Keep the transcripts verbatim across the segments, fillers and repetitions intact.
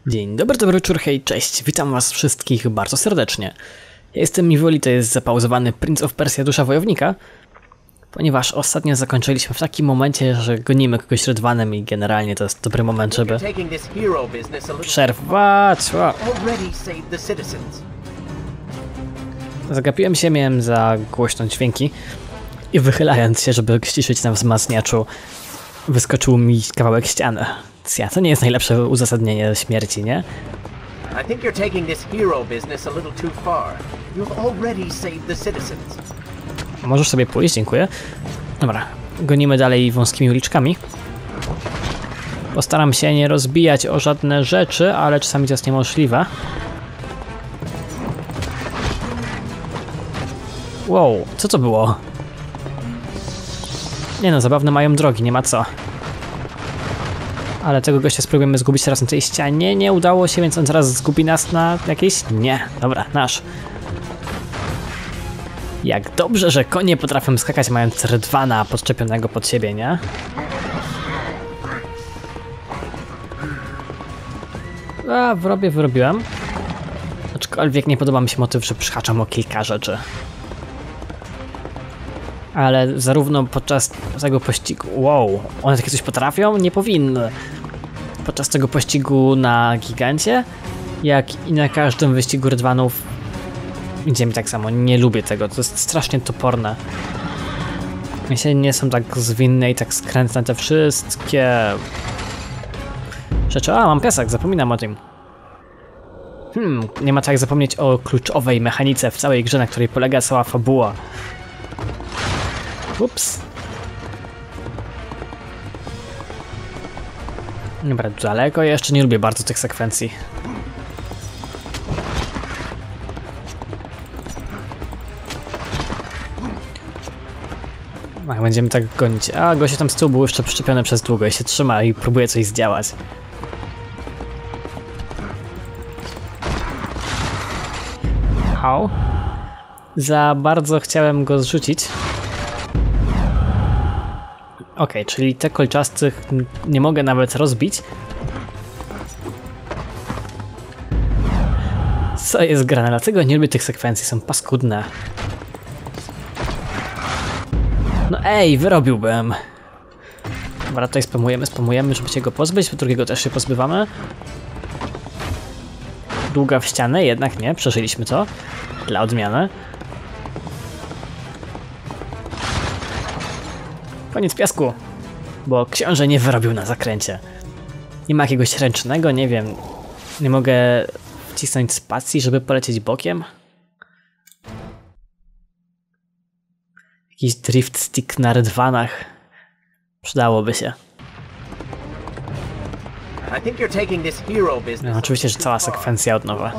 Dzień dobry, dobry wieczór, hej, cześć, witam was wszystkich bardzo serdecznie. Ja jestem Miwoli, to jest zapauzowany Prince of Persia Dusza Wojownika, ponieważ ostatnio zakończyliśmy w takim momencie, że gonimy kogoś rydwanem i generalnie to jest dobry moment, żeby przerwać. Wow. Zagapiłem się, miałem za głośno dźwięki i wychylając się, żeby ściszyć na wzmacniaczu, wyskoczył mi kawałek ściany. Ja, to nie jest najlepsze uzasadnienie śmierci, nie? I think you're taking this hero business a little too far. You've already saved the citizens. Możesz sobie pójść, dziękuję. Dobra, gonimy dalej wąskimi uliczkami. Postaram się nie rozbijać o żadne rzeczy, ale czasami to jest niemożliwe. Wow, co to było? Nie no, zabawne mają drogi, nie ma co. Ale tego gościa spróbujemy zgubić teraz na tej ścianie. Nie udało się, więc on zaraz zgubi nas na jakiejś... Nie, dobra, nasz. Jak dobrze, że konie potrafią skakać, mając rydwana podczepionego pod siebie, nie? A, wyrobię, wyrobiłem. Aczkolwiek nie podoba mi się motyw, że przyhaczam o kilka rzeczy. Ale zarówno podczas tego pościgu... Wow, one takie coś potrafią? Nie powinny. Podczas tego pościgu na gigancie, jak i na każdym wyścigu rydwanów idzie mi tak samo. Nie lubię tego, to jest strasznie toporne. Myślę, nie są tak zwinne i tak skrętne te wszystkie rzeczy. A, mam piasek, zapominam o tym. Hmm, nie ma tak jak zapomnieć o kluczowej mechanice w całej grze, na której polega cała fabuła. Ups. Dobra, daleko. Ja jeszcze nie lubię bardzo tych sekwencji. Ach, będziemy tak gonić. A, goście tam z tyłu był jeszcze przyczepiony przez długo i się trzyma i próbuje coś zdziałać. Au. Za bardzo chciałem go zrzucić. Ok, czyli te kolczastych nie mogę nawet rozbić. Co jest grane? Dlatego nie lubię tych sekwencji, są paskudne. No ej, wyrobiłbym. Dobra, tutaj spamujemy, spamujemy, żeby się go pozbyć, drugiego też się pozbywamy. Długa w ścianę, jednak nie, przeżyliśmy to. Dla odmiany. Koniec piasku, bo książę nie wyrobił na zakręcie. Nie ma jakiegoś ręcznego, nie wiem. Nie mogę wcisnąć spacji, żeby polecieć bokiem. Jakiś drift stick na rydwanach. Przydałoby się. No, oczywiście, że cała sekwencja od nowa.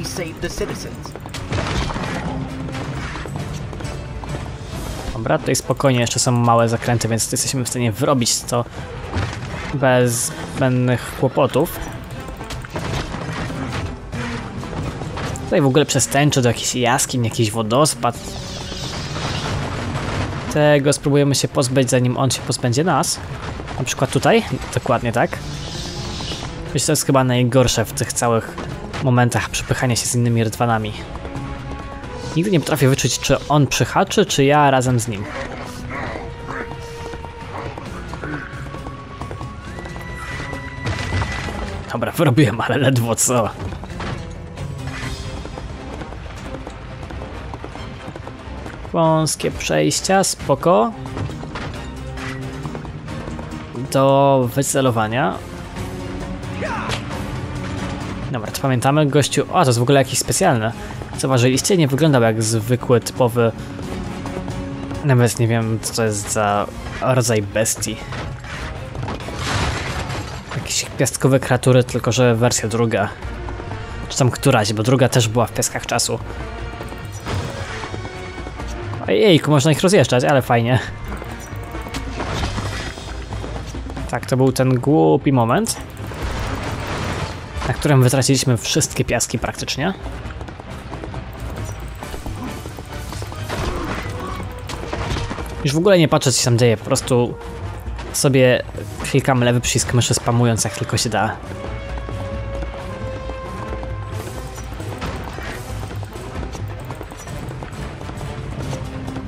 Dobra, tutaj spokojnie, jeszcze są małe zakręty, więc jesteśmy w stanie wyrobić to bez zbędnych kłopotów. Tutaj w ogóle przez tęczę do jakichś jaskiń, jakiś wodospad. Tego spróbujemy się pozbyć, zanim on się pozbędzie nas. Na przykład tutaj, dokładnie tak. Myślę, to jest chyba najgorsze w tych całych momentach przepychania się z innymi rydwanami. Nigdy nie potrafię wyczuć, czy on przyhaczy, czy ja razem z nim. Dobra, wyrobiłem, ale ledwo co. Wąskie przejścia, spoko. Do wycelowania. Dobra, to pamiętamy, gościu... O, to jest w ogóle jakiś specjalny. Zauważyliście? Nie wyglądał jak zwykły, typowy... Nawet nie wiem, co to jest za rodzaj bestii. Jakieś piastkowe kreatury, tylko że wersja druga. Czy tam któraś, bo druga też była w piaskach czasu. Ojejku, można ich rozjeżdżać, ale fajnie. Tak, to był ten głupi moment, na którym wytraciliśmy wszystkie piaski praktycznie. Już w ogóle nie patrzę, co się tam dzieje, po prostu sobie klikam lewy przycisk myszy, spamując jak tylko się da.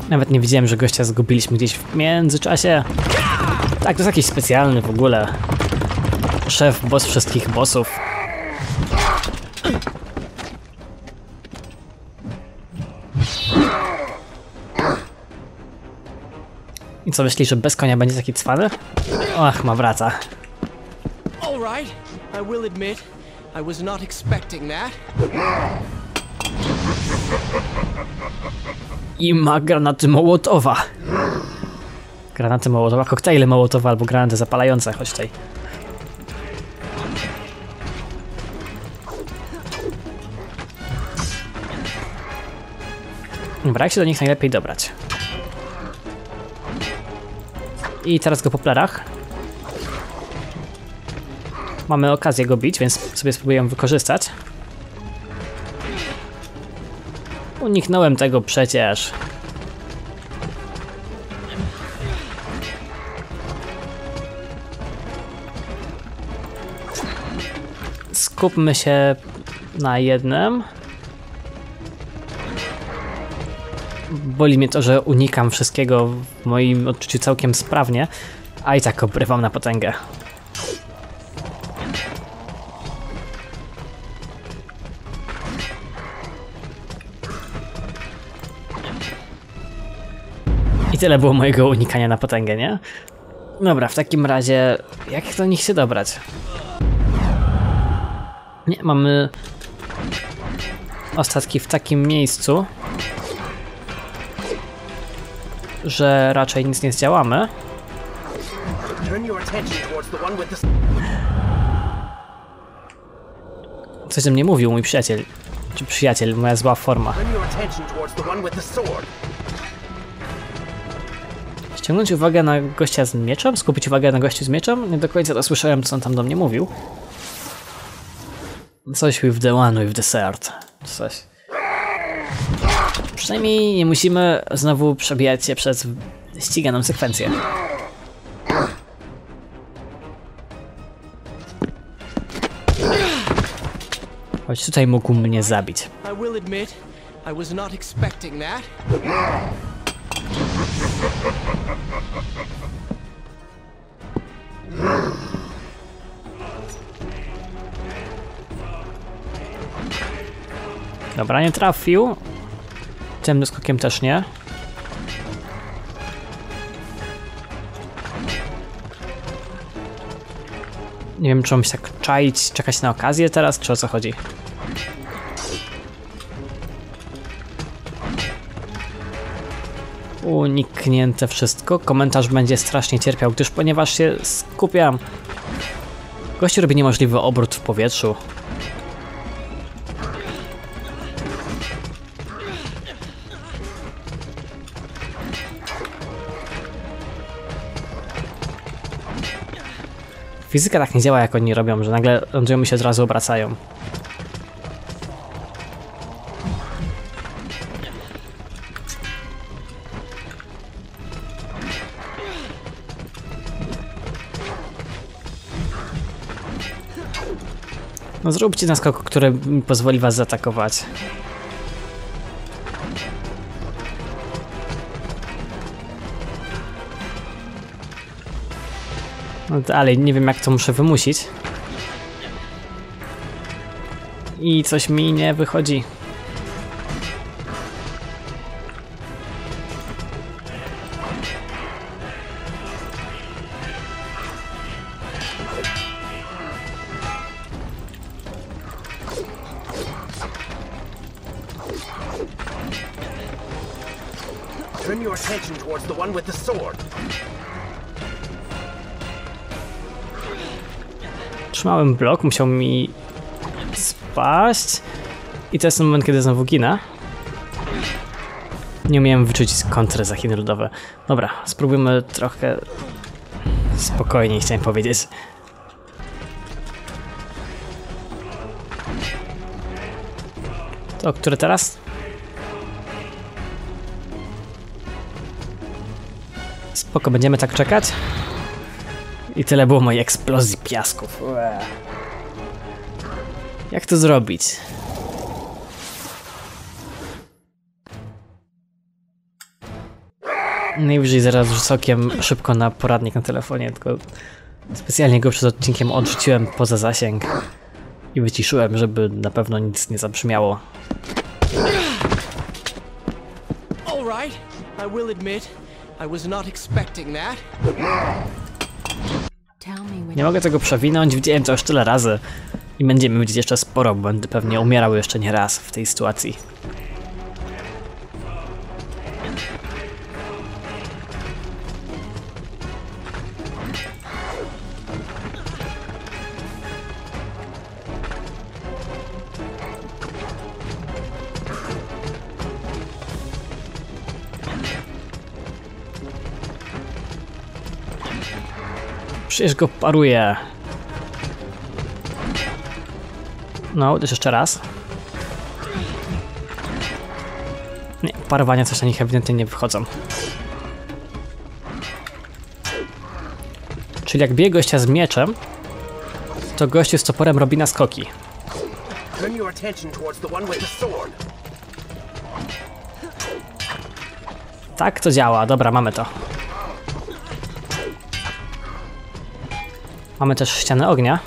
Nawet nie widziałem, że gościa zgubiliśmy gdzieś w międzyczasie. Tak, to jest jakiś specjalny w ogóle. Szef, boss wszystkich bossów. I co, myślisz, że bez konia będzie taki cwany? Ach, ma wraca. All right, I will admit, I was not expecting that. I ma granaty Mołotowa. Granaty Mołotowa, koktajle Mołotowa albo granaty zapalające, chodź tutaj. Dobra, jak się do nich najlepiej dobrać? I teraz go po plerach. Mamy okazję go bić, więc sobie spróbuję wykorzystać. Uniknąłem tego przecież. Skupmy się na jednym. Boli mnie to, że unikam wszystkiego w moim odczuciu całkiem sprawnie, a i tak obrywam na potęgę. I tyle było mojego unikania na potęgę, nie? Dobra, w takim razie, jak do nich się dobrać? Nie, mamy ostatki w takim miejscu, że raczej nic nie zdziałamy. Coś do mnie mówił mój przyjaciel, czy przyjaciel, moja zła forma. Ściągnąć uwagę na gościa z mieczem? Skupić uwagę na gościu z mieczem? Nie do końca to słyszałem, co on tam do mnie mówił. Coś with the one with the sword. Coś. Przynajmniej nie musimy znowu przebijać się przez ściganą sekwencję. Choć tutaj mógł mnie zabić. I will admit, I was not expecting that. Dobra, nie trafił. Tym skokiem też nie. Nie wiem, czy mam się tak czaić, czekać na okazję teraz, czy o co chodzi. Uniknięte wszystko. Komentarz będzie strasznie cierpiał, gdyż ponieważ się skupiam. Gościu robi niemożliwy obrót w powietrzu. Fizyka tak nie działa, jak oni robią, że nagle lądują i się od razu obracają. No zróbcie naskok, który mi pozwoli was zaatakować. No dalej, nie wiem jak to muszę wymusić. I coś mi nie wychodzi. Turn your attention towards the one with the sword. Trzymałem blok, musiał mi spaść. I to jest ten moment, kiedy znowu ginę. Nie umiałem wyczuć kontry za Chiny Ludowe. Dobra, spróbujmy trochę spokojniej, chciałem powiedzieć. To, które teraz? Spoko, będziemy tak czekać. I tyle było mojej eksplozji piasków. Ue. Jak to zrobić? Najwyżej zaraz rzucę okiem szybko na poradnik na telefonie, tylko specjalnie go przed odcinkiem odrzuciłem poza zasięg i wyciszyłem, żeby na pewno nic nie zabrzmiało. All right, I will admit, I was not expecting that. Nie mogę tego przewinąć, widziałem to już tyle razy i będziemy widzieć jeszcze sporo, bo będę pewnie umierał jeszcze nie raz w tej sytuacji. Przecież go paruje. No, uderz jeszcze raz. Nie, parowania coś na nich ewidentnie nie wychodzą. Czyli jak bije gościa z mieczem, to gościu z toporem robi naskoki. Tak to działa, dobra, mamy to. Mamy też ścianę ognia,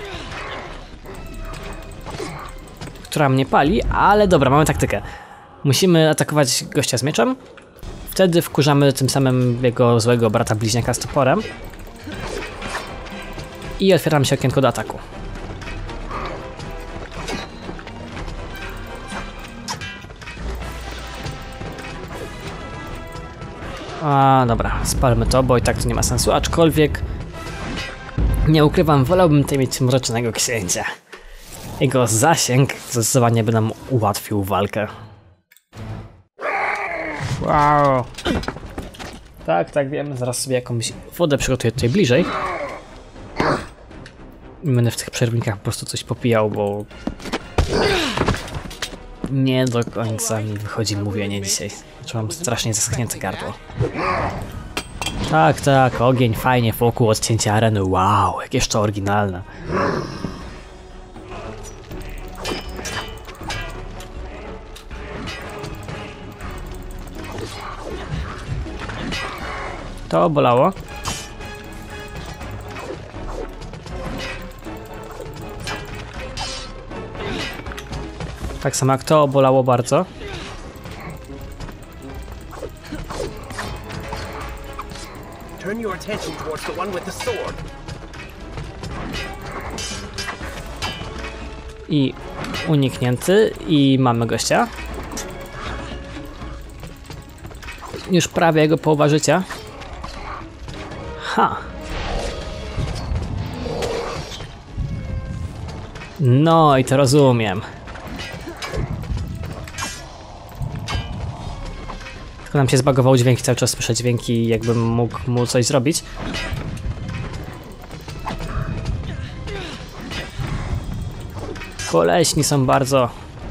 która mnie pali, ale dobra, mamy taktykę. Musimy atakować gościa z mieczem, wtedy wkurzamy tym samym jego złego brata bliźniaka z toporem i otwieramy się okienko do ataku. A dobra, spalmy to, bo i tak to nie ma sensu, aczkolwiek nie ukrywam, wolałbym tutaj mieć mrocznego księcia. Jego zasięg zdecydowanie by nam ułatwił walkę. Wow. Tak, tak, wiem. Zaraz sobie jakąś wodę przygotuję tutaj bliżej. I będę w tych przerwnikach po prostu coś popijał, bo nie do końca mi wychodzi mówienie dzisiaj. Znaczy mam strasznie zaschnięte gardło. Tak, tak, ogień, fajnie, wokół odcięcia areny, wow, jakież to oryginalne. To bolało. Tak samo jak to bolało bardzo. Turn your attention towards the one with the sword. I uniknięty i mamy gościa. Już prawie jego połowa życia. Ha! No i to rozumiem. Tylko nam się zbagował dźwięk i cały czas słyszę dźwięki, jakbym mógł mu coś zrobić. Koleśni są bardzo.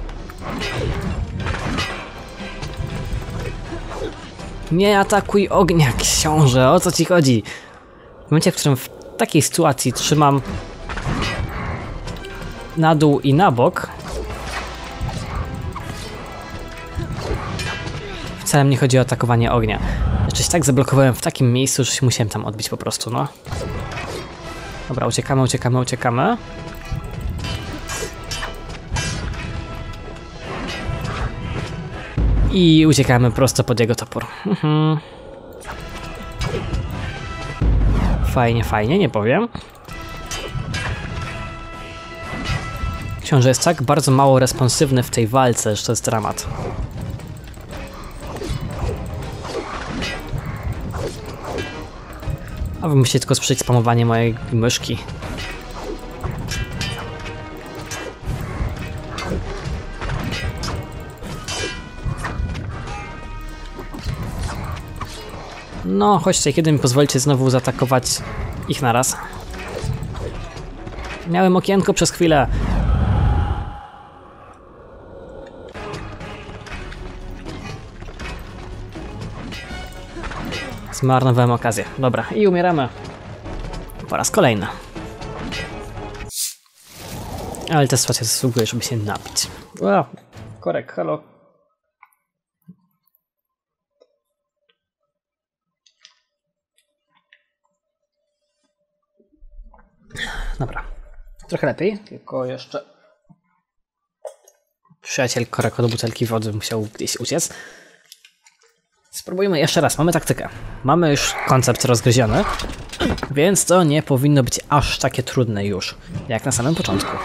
Nie atakuj ognia, książę, o co ci chodzi? W momencie, w którym w takiej sytuacji trzymam na dół i na bok, wcale nie chodzi o atakowanie ognia. Jeszcze się tak zablokowałem w takim miejscu, że się musiałem tam odbić po prostu, no. Dobra, uciekamy, uciekamy, uciekamy. I uciekamy prosto pod jego topór. Mhm. Fajnie, fajnie, nie powiem. Książę jest tak bardzo mało responsywny w tej walce, że to jest dramat. A wy musicie tylko słyszeć spamowanie mojej myszki. No, chodźcie, kiedy mi pozwolicie znowu zaatakować ich naraz. Miałem okienko przez chwilę. Zmarnowałem okazję. Dobra, i umieramy. Po raz kolejny. Ale ta sytuacja zasługuje, żeby się napić. Wow, korek, halo. Dobra. Trochę lepiej, tylko jeszcze... Przyjaciel koreko do butelki wody musiał gdzieś uciec. Spróbujmy jeszcze raz. Mamy taktykę. Mamy już koncept rozgryziony, więc to nie powinno być aż takie trudne już, jak na samym początku.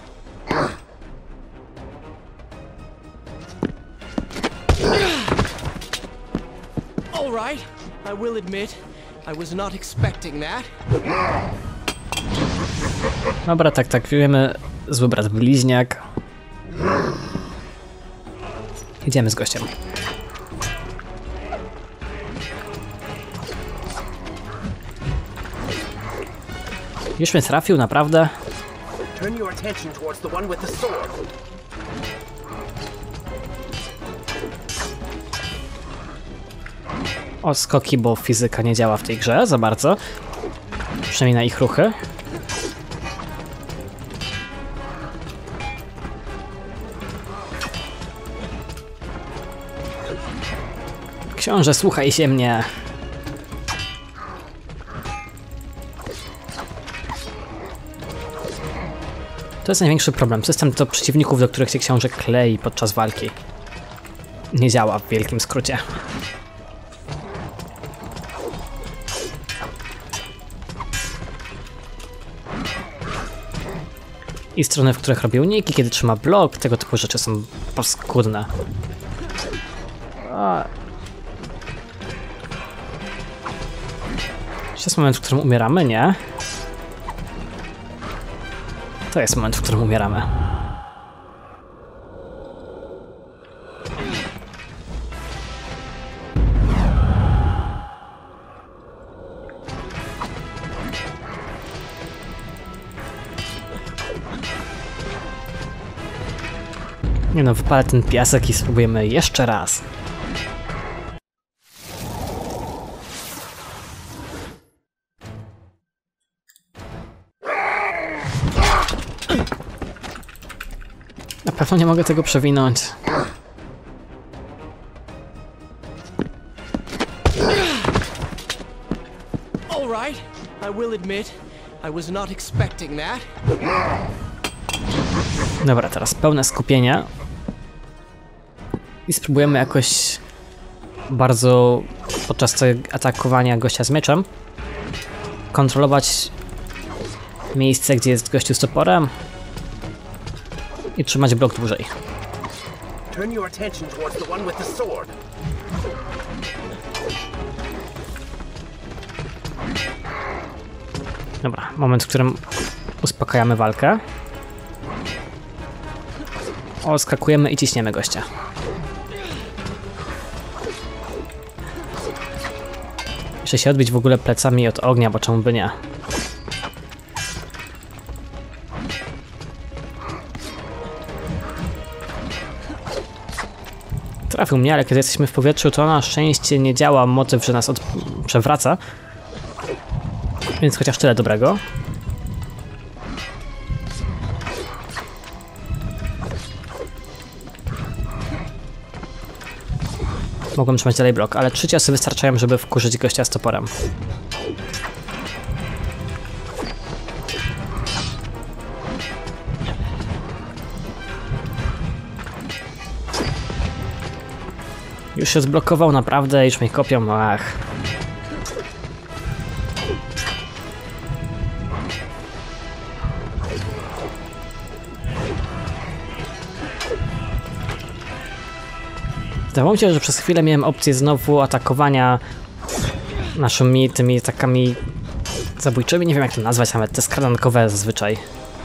All right, I will admit, I was not expecting that. Dobra, tak, tak, wiemy. Zły brat bliźniak. Idziemy z gościem. Już mnie trafił, naprawdę. Turn your attention towards the one with the sword. O, skoki, bo fizyka nie działa w tej grze za bardzo. Przynajmniej na ich ruchy. Książę, słuchaj się mnie. To jest największy problem. System do przeciwników, do których się książę klei podczas walki, nie działa w wielkim skrócie. I strony, w których robi uniki, kiedy trzyma blok, tego typu rzeczy są paskudne. A... Czy to jest moment, w którym umieramy? Nie. To jest moment, w którym umieramy. Nie no, wypalę ten piasek i spróbujemy jeszcze raz. Na pewno nie mogę tego przewinąć. All right, I will admit, I was not expecting that. Dobra, teraz pełne skupienie. I spróbujemy jakoś bardzo podczas tego atakowania gościa z mieczem kontrolować miejsce, gdzie jest gościu z toporem i trzymać blok dłużej. Turn your attention towards the one with the sword. Dobra, moment, w którym uspokajamy walkę. Oskakujemy i ciśniemy gościa. Muszę się odbić w ogóle plecami od ognia, bo czemu by nie? Trafił mnie, ale kiedy jesteśmy w powietrzu, to na szczęście nie działa motyw, że nas od... przewraca. Więc chociaż tyle dobrego. Mogłem trzymać dalej blok, ale trzy ciosy wystarczają, żeby wkurzyć gościa z toporem. Już się zblokował naprawdę, już mnie kopią, ach. Wydawało mi się, że przez chwilę miałem opcję znowu atakowania naszymi tymi atakami zabójczymi, nie wiem jak to nazwać, nawet te skradankowe zazwyczaj.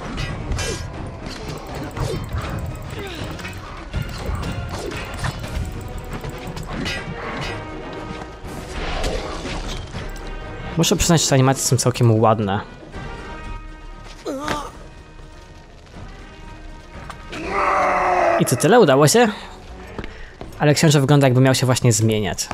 Muszę przyznać, że te animacje są całkiem ładne. I to tyle? Udało się? Ale książę wygląda, jakby miał się właśnie zmieniać.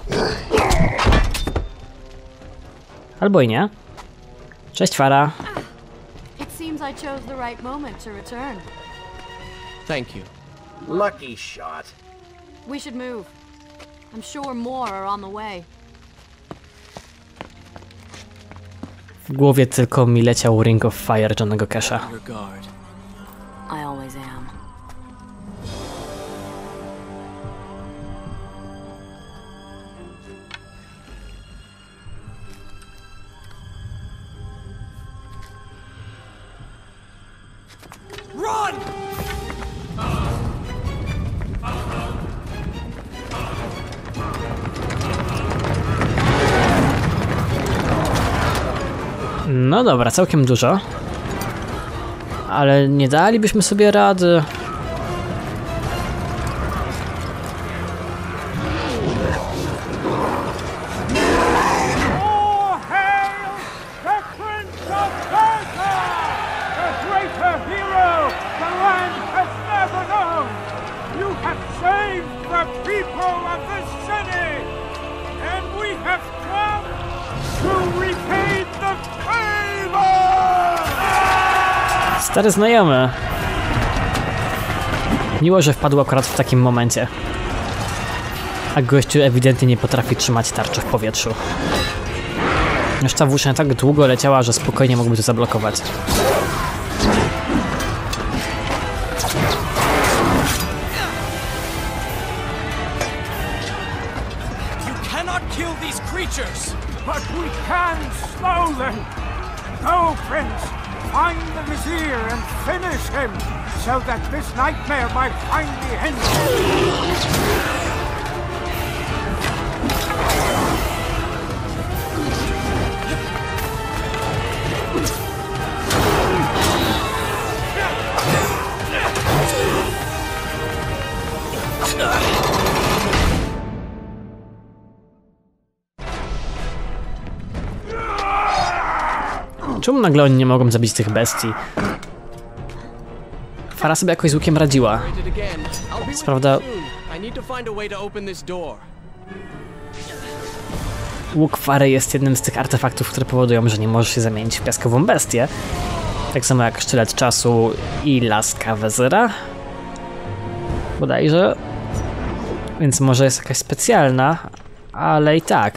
Albo i nie. Cześć, Fara. It seems I chose the right moment to return. Thank you. Lucky shot. We should move. I'm sure more are on the way. W głowie tylko mi leciał Ring of Fire Johnnego Casha. Your guard. I always am. Run! No dobra, całkiem dużo. Ale nie dalibyśmy sobie rady. All hail the Prince of Persia! A greater hero the land has never known! You have saved the people of this city! And we have come to repay the favor! Stary znajomy. Miło, że wpadł akurat w takim momencie. A gościu ewidentnie nie potrafi trzymać tarczy w powietrzu. Już ta włócznia tak długo leciała, że spokojnie mógłby to zablokować. You cannot kill these creatures! But we can slow them! Go, Prince! Find the Vizier and finish him, so that this nightmare might finally end. Czemu nagle oni nie mogą zabić tych bestii? Fara sobie jakoś z łukiem radziła. Did again. I'll be with you Prawda- soon. I need to find a way to open this door. Łuk Fary jest jednym z tych artefaktów, które powodują, że nie możesz się zamienić w piaskową bestię. Tak samo jak sztylet czasu i laska wezyra. Bodajże. Więc może jest jakaś specjalna, ale i tak.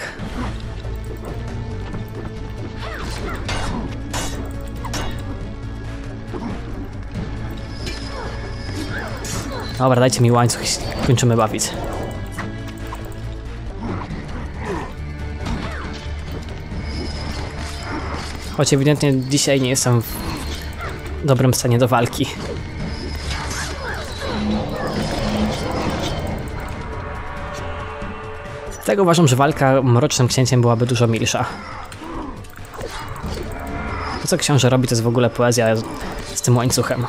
Dobra, dajcie mi łańcuch i kończymy bawić. Choć ewidentnie dzisiaj nie jestem w dobrym stanie do walki. Dlatego uważam, że walka Mrocznym Księciem byłaby dużo milsza. To, co książę robi, to jest w ogóle poezja z tym łańcuchem.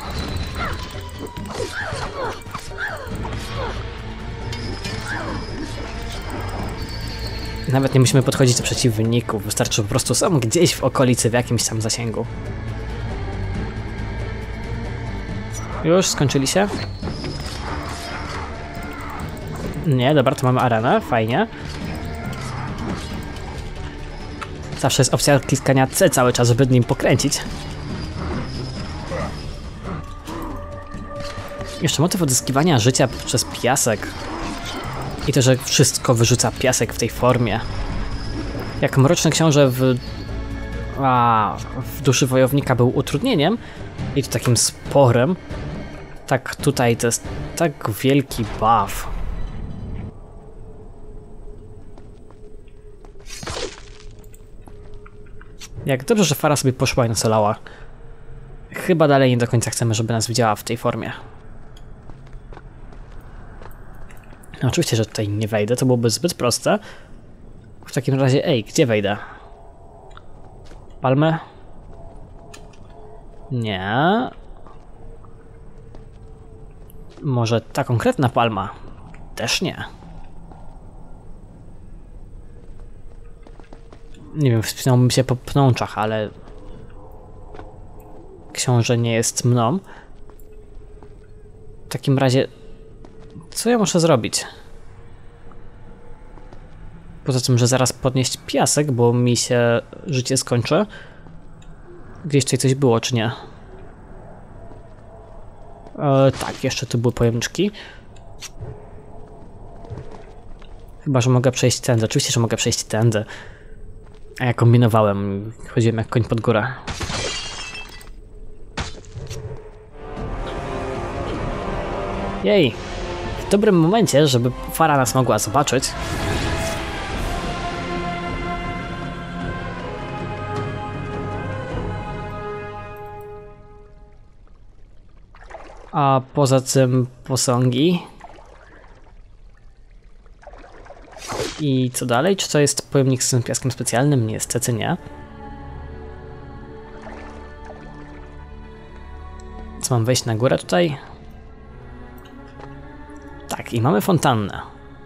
Nawet nie musimy podchodzić do przeciwników, wystarczy, że po prostu są gdzieś w okolicy, w jakimś tam zasięgu. Już skończyli się? Nie, dobra, to mamy arenę, fajnie. Zawsze jest opcja kliskania C cały czas, żeby nim pokręcić. Jeszcze motyw odzyskiwania życia przez piasek. I to, że wszystko wyrzuca piasek w tej formie. Jak Mroczny Książę w, a, w Duszy Wojownika był utrudnieniem, i to takim sporym, tak tutaj to jest tak wielki buff. Jak dobrze, że Fara sobie poszła i nas olała. Chyba dalej nie do końca chcemy, żeby nas widziała w tej formie. No, oczywiście, że tutaj nie wejdę, to byłoby zbyt proste. W takim razie, ej, gdzie wejdę? Palmę? Nie. Może ta konkretna palma? Też nie. Nie wiem, wspinałbym się po pnączach, ale... Książę nie jest mną. W takim razie... Co ja muszę zrobić? Poza tym, że zaraz podnieść piasek, bo mi się życie skończy. Gdzieś tutaj coś było, czy nie? E, tak, jeszcze tu były pojemniczki. Chyba, że mogę przejść tędy. Oczywiście, że mogę przejść tędy. A ja kombinowałem, chodziłem jak koń pod górę. Jej! W dobrym momencie, żeby Fara nas mogła zobaczyć. A poza tym posągi. I co dalej? Czy to jest pojemnik z tym piaskiem specjalnym? Niestety nie. Co, mam wejść na górę tutaj? Tak, i mamy fontannę.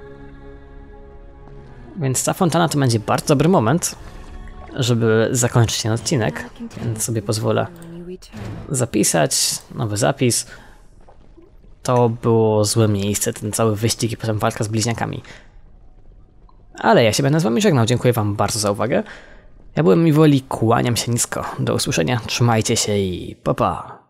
Więc ta fontana to będzie bardzo dobry moment, żeby zakończyć ten odcinek, więc sobie pozwolę zapisać nowy zapis. To było złe miejsce, ten cały wyścig i potem walka z bliźniakami. Ale ja się będę z wami żegnał, dziękuję wam bardzo za uwagę. Ja byłem Miwoli, kłaniam się nisko. Do usłyszenia, trzymajcie się i pa pa.